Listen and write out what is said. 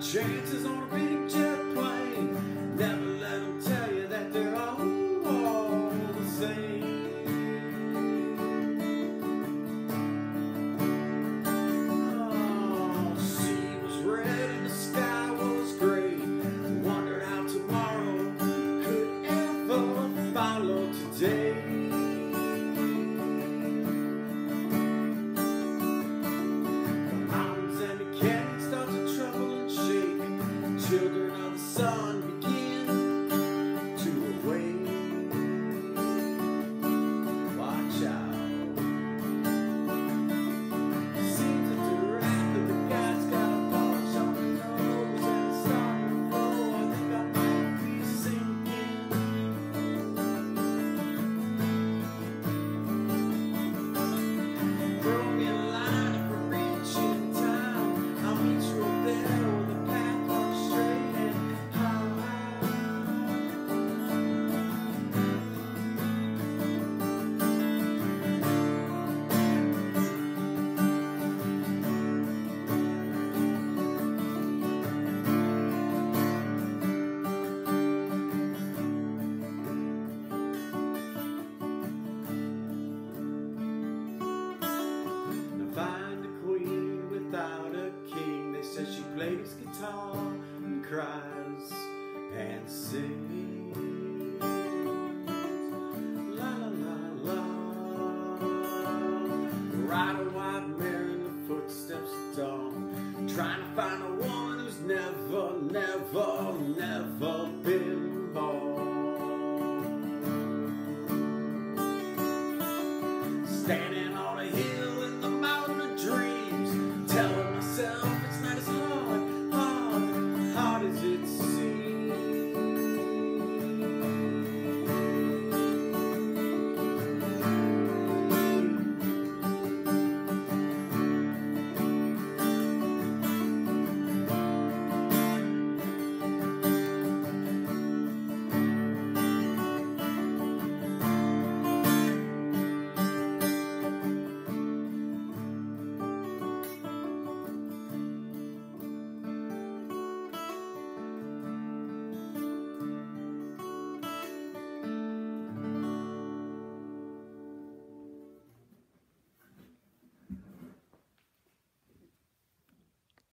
chances on a big jet plane. Never let them tell you that they're all the same. Oh, the sea was red and the sky was gray. Wondered how tomorrow could ever follow today. Children of the sun begin to awake. Watch out. Seems that the wrath of the gods got a punch on the nose and it's starting to flow. I think I might be sinking. Throw me a line if we're reaching town. I'll meet you up there with a path. Find a queen without a king. They say she plays guitar and cries and sings. La la la la. Ride a white mare in the footsteps of dawn. Trying to find a woman who's never, never, never been born. Standing